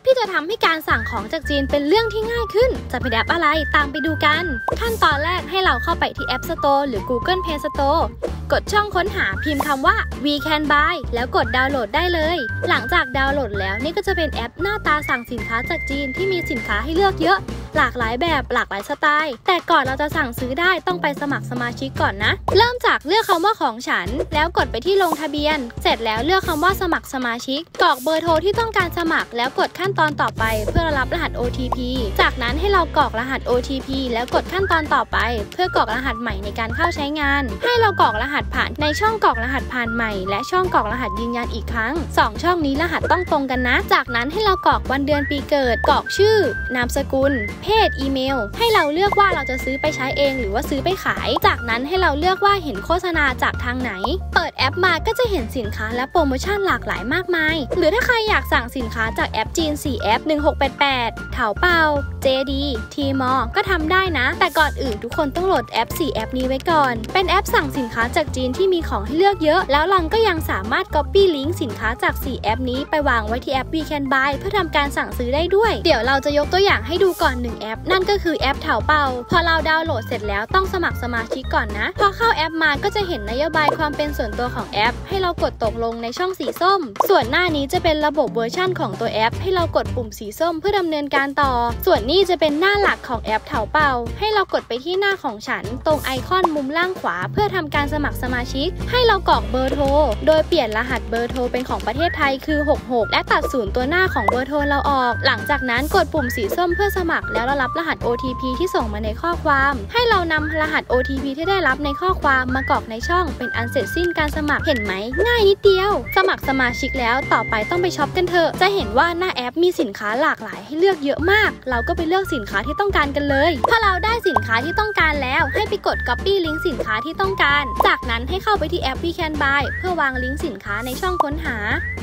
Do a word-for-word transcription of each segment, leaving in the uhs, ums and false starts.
ที่จะทำให้การสั่งของจากจีนเป็นเรื่องที่ง่ายขึ้นจะเป็นแอปอะไรตามไปดูกันขั้นตอนแรกให้เราเข้าไปที่ App Store หรือ Google Play Store กดช่องค้นหาพิมพ์คำว่า We Can Buy แล้วกดดาวน์โหลดได้เลยหลังจากดาวน์โหลดแล้วนี่ก็จะเป็นแอปหน้าตาสั่งสินค้าจากจีนที่มีสินค้าให้เลือกเยอะหลากหลายแบบหลากหลายสไตล์แต่ก่อนเราจะสั่งซื้อได้ต้องไปสมัครสมาชิกก่อนนะเริ่มจากเลือกคำว่าของฉันแล้วกดไปที่ลงทะเบียนเสร็จแล้วเลือกคำว่าสมัครสมาชิกกรอกเบอร์โทรที่ต้องการสมัครแล้วกดขั้นตอนต่อไปเพื่อรับรหัส โอ ที พี จากนั้นให้เรากรอกรหัส โอ ที พี แล้วกดขั้นตอนต่อไปเพื่อกรอกรหัสใหม่ในการเข้าใช้งานให้เรากรอกรหัสผ่านในช่องกรอกรหัสผ่านใหม่และช่องกรอกรหัสยืนยันอีกครั้งสองช่องนี้รหัสต้องตรงกันนะจากนั้นให้เรากรอกวันเดือนปีเกิดกรอกชื่อนามสกุลเพศอีเมลให้เราเลือกว่าเราจะซื้อไปใช้เองหรือว่าซื้อไปขายจากนั้นให้เราเลือกว่าเห็นโฆษณาจากทางไหนเปิดแอปมาก็จะเห็นสินค้าและโปรโมชั่นหลากหลายมากมายหรือถ้าใครอยากสั่งสินค้าจากแอปจีนสี่แอปหนึ่งหกแปดแปดเถาเปา เจ ดี ทีมอ ก็ทำได้นะแต่ก่อนอื่นทุกคนต้องโหลดแอปสี่แอปนี้ไว้ก่อนเป็นแอปสั่งสินค้าจากจีนที่มีของให้เลือกเยอะแล้วเราก็ยังสามารถ Copy ลิงก์สินค้าจากสี่แอปนี้ไปวางไว้ที่แอป We Can Buy เพื่อทำการสั่งซื้อได้ด้วยเดี๋ยวเราจะยกตัวอย่างให้ดูก่อนหนึ่งแอปนั่นก็คือแอปเถาเปาพอเราดาวน์โหลดเสร็จแล้วต้องสมัครสมาชิกก่อนนะพอเข้าแอปมาก็จะเห็นนโยบายความเป็นส่วนตัวของแอปให้เรากดตกลงในช่องสีส้มส่วนหน้านี้จะเป็นระบบเวอร์ชั่นของตัวแอปให้เรากดปุ่มสีส้มเพื่อดำเนินการต่อส่วนนี้จะเป็นหน้าหลักของแอปเถาเปาให้เรากดไปที่หน้าของฉันตรงไอคอนมุมล่างขวาเพื่อทำการสมัครสมาชิกให้เรากรอกเบอร์โทรโดยเปลี่ยนรหัสเบอร์โทรเป็นของประเทศไทยคือหกหกและตัดศูนย์ตัวหน้าของเบอร์โทรเราออกหลังจากนั้นกดปุ่มสีส้มเพื่อสมัครแล้วเรารับรหัส โอ ที พี ที่ส่งมาในข้อความให้เรานำรหัส โอ ที พี ที่ได้รับในข้อความมากรอกในช่องเป็นอันเสร็จสิ้นการสมัครเห็นไหมง่ายนิดเดียวสมัครสมาชิกแล้วต่อไปต้องไปช็อปกันเถอะจะเห็นว่าหน้าแอปมีสินค้าหลากหลายให้เลือกเยอะมากเราก็ไปเลือกสินค้าที่ต้องการกันเลยพอเราได้สินค้าที่ต้องการแล้วให้ไปกด Copy ลิงก์สินค้าที่ต้องการจากนั้นให้เข้าไปที่แอป We Can Buy เพื่อวางลิงก์สินค้าในช่องค้นหา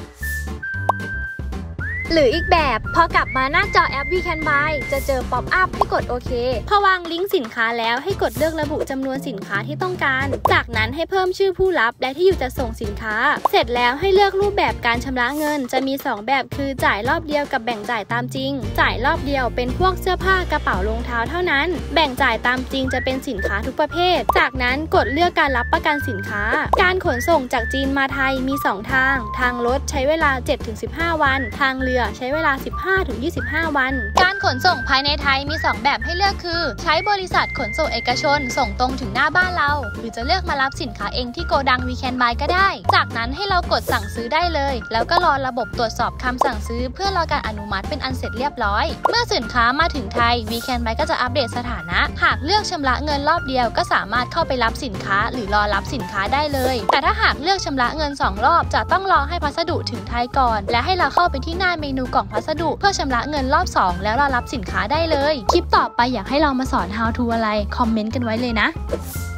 หรืออีกแบบพอกลับมาหน้าจอแอป We Can Buy จะเจอป๊อปอัพให้กดโอเคพอวางลิงก์สินค้าแล้วให้กดเลือกระบุจำนวนสินค้าที่ต้องการจากนั้นให้เพิ่มชื่อผู้รับและที่อยู่จะส่งสินค้าเสร็จแล้วให้เลือกรูปแบบการชำระเงินจะมีสองแบบคือจ่ายรอบเดียวกับแบ่งจ่ายตามจริงจ่ายรอบเดียวเป็นพวกเสื้อผ้ากระเป๋ารองเท้าเท่านั้นแบ่งจ่ายตามจริงจะเป็นสินค้าทุกประเภทจากนั้นกดเลือกการรับประกันสินค้าการขนส่งจากจีนมาไทยมีสองทางทางรถใช้เวลา เจ็ดถึงสิบห้า วันทางเรือใช้เวลา สิบห้าถึงยี่สิบห้า วันการขนส่งภายในไทยมีสองแบบให้เลือกคือใช้บริษัทขนส่งเอกชนส่งตรงถึงหน้าบ้านเราหรือจะเลือกมารับสินค้าเองที่โกดัง We Can Buy ก็ได้จากนั้นให้เรากดสั่งซื้อได้เลยแล้วก็รอระบบตรวจสอบคำสั่งซื้อเพื่อรอการอนุมัติเป็นอันเสร็จเรียบร้อยเมื่อสินค้ามาถึงไทย We Can Buy ก็จะอัปเดตสถานะหากเลือกชำระเงินรอบเดียวก็สามารถเข้าไปรับสินค้าหรือรอรับสินค้าได้เลยแต่ถ้าหากเลือกชำระเงินสองรอบจะต้องรอให้พัสดุถึงไทยก่อนและให้เราเข้าไปที่หน้าเมนูกล่องพัสดุเพื่อชำระเงินรอบสองแล้วรอรับสินค้าได้เลยคลิปต่อไปอยากให้เรามาสอน How to อะไรคอมเมนต์กันไว้เลยนะ